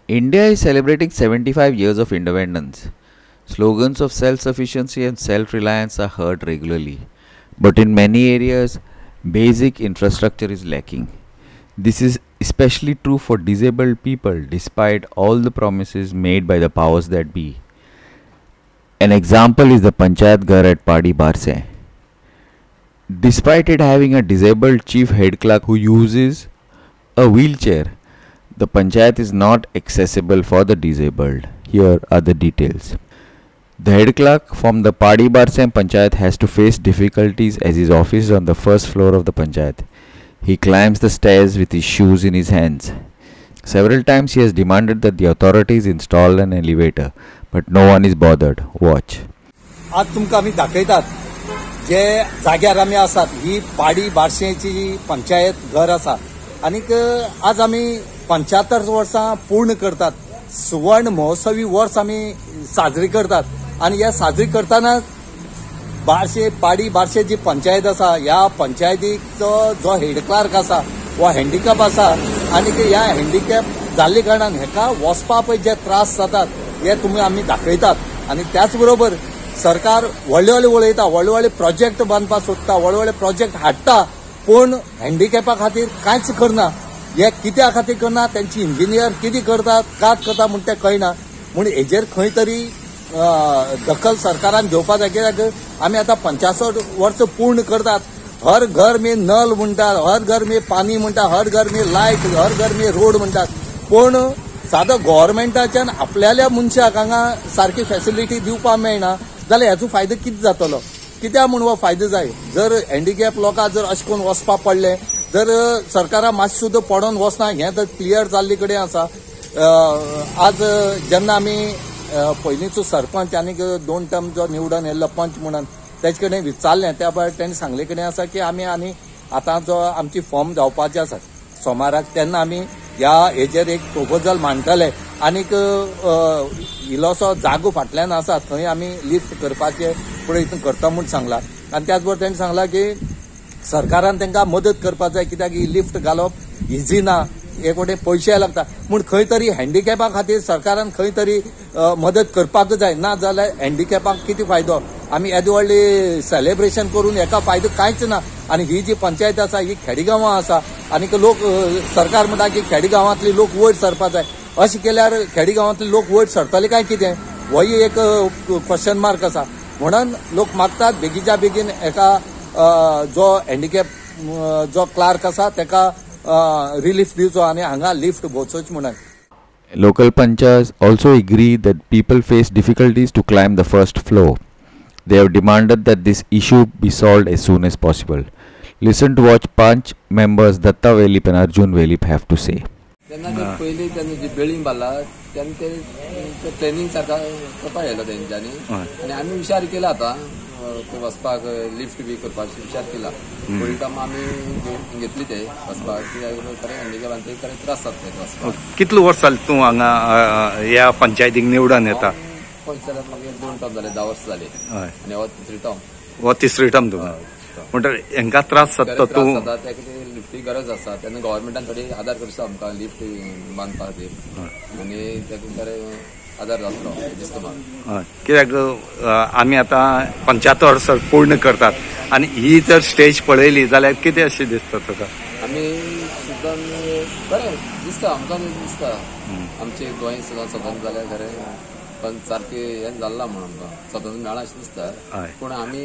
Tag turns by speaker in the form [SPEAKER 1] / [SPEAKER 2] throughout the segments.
[SPEAKER 1] India is celebrating 75 years of independence. Slogans of self sufficiency and self reliance are heard regularly, but in many areas, basic infrastructure is lacking. This is especially true for disabled people despite all the promises made by the powers that be. An example is the Panchayat Ghar at Padi Barse. Despite it having a disabled chief head clerk who uses a wheelchair, the panchayat is not accessible for the disabled. Here are the details. The head clerk from the Padi Barsam Panchayat has to face difficulties as his office is on the first floor of the panchayat. He climbs the stairs with his shoes in his hands. Several times he has demanded that the authorities install an elevator, but no one is bothered. Watch.
[SPEAKER 2] आज तुमकां आमी दाखयतात जे जाग्यार आमी आसात ही पाडी बार्शेची पंचायत घर आसा आनीक आज आमी 75 वर्सां पूर्ण करतात. सुवर्ण महोत्सवी वर्स आमी साजरी करतात आणि या साजरी करताना बार्शे पाडी बार्शे जी पंचायत आसा ह्या पंचायतीचो जो हेड क्लार्क आसा वो हँडिकॅप आसा आणि ह्या हँडिकॅप जाल्ले कारणान हेका वचपा पळय जे त्रास जातात हे तुमी आमी दाखयतात. आणि त्याच बरोबर सरकार व्हडले व्हडले प्रोजेक्ट बांदपाक सोदता, व्हडले प्रोजेक्ट हाडटा, पण हँडिकॅपा खातीर कांयच करना. हे कित्या खातीर करना, त्यांची इंजिनियर कितें करतात कात करता म्हण ते कळना. म्हूण हेजेर खंय तरी दखल सरकारान घेवपाक जाय. कित्याक आमी आतां 65 वर्स पूर्ण करतात. हर घर में नल म्हणटात, हर घर में पाणी म्हणटात, हर घर में लायट, हर घर में रोड म्हणटात, पण सादो गव्हर्मेंटाच्यान आपल्याल्या मनशाक हांगा सारकी फॅसिलिटी दिवपाक मेळना जाल्यार हेचो फायदो कितें जातलो. कित्याक म्हूण हो फायदो जाय. जर हँडिकॅप लोकांक जर अशें करून वचपाक पडलें जर सरकारान मातशें सुद्दां पडोवन वचना हें तर क्लियर जाल्ले कडेन आसा. आज जेन्ना आमी पयलींचो सरपंच आनीक 2 टर्म जो निवडून येयल्लो पंच म्हणून तेजे कडेन विचारलें त्या भायर तेणें सांगले कडेन आसा की आमी आनी आतां जो आमची फॉर्म जावपाचे आसा सोमाराक तेन्ना आमी ह्या हेजेर एक प्रोपोजल मांडटले आनीक इल्लोसो जागो फाटल्यान आसा थंय आमी लिफ्ट करपाचे प्रयत्न करता म्हूण सांगला. आनी त्याच बरोबर तेणें सांगला की सरकारान तांकां मदत करपाक जाय कित्याक ही लिफ्ट घालप इझी ना, एक वटेन पयशे लागता. पूण खंय तरी हँडिकॅपा खातीर सरकारान खंय तरी मदत करपाक जाय. ना जाल्यार हँडिकॅपाक कितें फायदो. आमी येदे व्हडले सेलेब्रेशन करून हेका फायदो कांयच ना. आनी ही जी पंचायत आसा ही खेडेगांवां आसा आनीक लोक सरकार म्हणटा की खेडेगांवांतले लोक वयर सरपाक जाय. अशें केल्यार खेडेगांवांतले लोक वयर सरतले काय कितें होय एक क्वेश्चन मार्क आसा. म्हणून लोक मागतात बेगीच्या बेगीन हेका जो हँडिकॅप जो क्लार्क आसा तेका रिलीफ दिवचो आनी हांगा लिफ्ट भोवचोच म्हणून.
[SPEAKER 1] Local panchayats also agree that people face difficulties to climb the first floor. They have demanded that this issue be solved as soon as possible. Listen to what Panch members Datta Velip and Arjun Velip have to say.
[SPEAKER 3] त्यांना पहिले त्यांनी जी building बांधला त्यांनी ते training सारखा करपाक येयलो तेंच्यांनी आनी आमी विचार केला आता वचपाक लिफ्ट बी करपाचो विचार केला. फूल टायम आमी घेतली ते वचपाक कित्याक खरें हँडिकॅपांचो खरें त्रास जाता वचपाक.
[SPEAKER 4] कितलो वर्स जालें तूं हांगा ह्या पंचायतीक निवडून येता?
[SPEAKER 3] पंचायत मागीर 2 टर्म जाले, 10 वर्स जाले आनी हो 3 टर्म.
[SPEAKER 4] हो 3री टर्म तुका म्हणटा हांकां त्रास जाता तूं
[SPEAKER 3] लिफ्टी गरज आसा तेन्ना गव्हर्मेंटान थोडी आदार करचो आमकां लिफ्ट बांदपा खातीर आनी तेका बरें आदार जातलो दिसता म्हाका.
[SPEAKER 4] कित्याक आमी आतां 75 वर्सां पूर्ण करतात आनी ही जर स्टेज पळयली जाल्यार कितें अशें दिसता तुका?
[SPEAKER 3] आमी सुद्दां बरें दिसता आमकां दिसता आमचें गोंय सुद्दां स्वतंत्र जाल्यार खरें पण सारकें हें जाल्ला म्हणून आमकां स्वतंत्र मेळ्ळा अशें दिसता. पूण आमी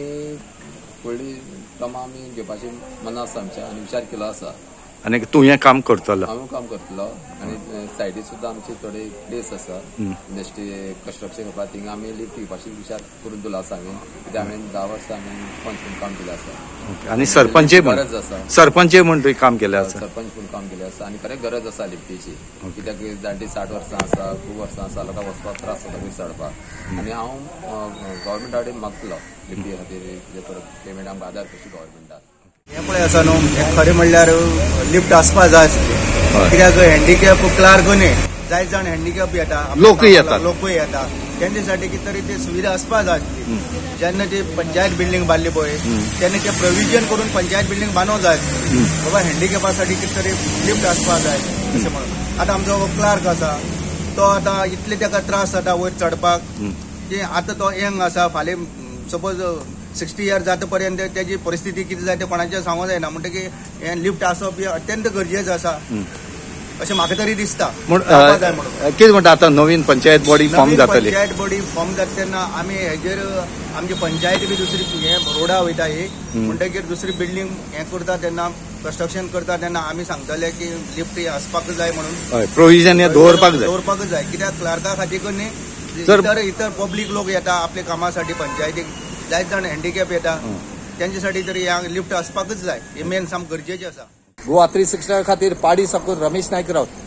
[SPEAKER 3] फुडली टर्म आमी घेवपाचें मना आसा आमच्या आनी विचार केलो आसा.
[SPEAKER 4] आनी तूं हें काम करतलो?
[SPEAKER 3] हांव काम करतलो आनी सायडीक सुद्दां आमचे थोडे प्लेस आसा इंडस्ट्री कन्स्ट्रक्शन करपाक थिंगा आमी लिफ्ट घेवपाचो विचार करून दवरला आसा आमी. कित्याक हांवें 10 वर्सां आमी पंच म्हणून काम केलें आसा
[SPEAKER 4] आनी सरपंच
[SPEAKER 3] गरज आसा.
[SPEAKER 4] सरपंच म्हूण तुवें काम केलें आसा?
[SPEAKER 3] सरपंच म्हणून काम केलें आसा आनी खरें गरज आसा लिफ्टीची. कित्याक जाणटी 60 वर्सां आसा, खूब वर्सां आसा, लोकांक वचपाक त्रास जाता वयर चडपाक. आनी हांव गव्हर्मेंटा कडेन मागतलो लिफ्टी खातीर पेमेंट आमकां आदार करची गव्हर्मेंटान.
[SPEAKER 2] हें पळय आसा न्हू खरें म्हणल्यार लिफ्ट आसपाक जाय आसली. कित्याक हँडिकॅप क्लार्क न्ही जायत जाण हँडिकॅप येता, लोकूय येता तेंचे साठी कितें तरी ती सुविधा आसपाक जाय आसली. जेन्ना ती पंचायत बिल्डींग बांदली पळय तेन्ना ते प्रोविजन करून पंचायत बिल्डींग बांदूंक जाय आसली. बाबा हँडिकॅपा साठी कितें तरी लिफ्ट आसपाक जाय अशें म्हणून. आतां आमचो क्लार्क आसा तो आतां इतले ताका त्रास जाता वयर चडपाक की आतां तो यंग आसा फाल्यां सपोज 60 इयर्स जाता पर्यंत त्याची परिस्थिती कितें जाय तें कोणाचें सांगूंक जायना म्हणटकीर हें लिफ्ट आसप हे अत्यंत गरजेचें आसा अशें म्हाका तरी दिसता. जावपाक जाय म्हणून
[SPEAKER 4] कितें म्हणटा आतां नवीन पंचायत बॉडी फॉर्म जातली.
[SPEAKER 2] पंचायत बॉडी फॉर्म जाता तेन्ना आमी हेजेर आमची पंचायत बी दुसरी हे रोडा वयता ही म्हणटकीर दुसरी बिल्डींग हे करता तेन्ना कन्स्ट्रक्शन करता तेन्ना आमी सांगतले की लिफ्ट ही आसपाक जाय म्हणून
[SPEAKER 4] प्रोविजन हे दवरपाक
[SPEAKER 2] जाय कित्याक क्लार्का खातीर न्ही
[SPEAKER 4] जर
[SPEAKER 2] इतर पब्लीक लोक येता आपल्या कामासाठी पंचायतीक जायत जाण हँडिकॅप येता त्यांच्यासाठी तरी ह्या लिफ्ट आसपाकच जाय हे मेन साम गरजेचें आसा.
[SPEAKER 3] गोवा 360 खातीर पाडी साकून रमेश नायक रावत.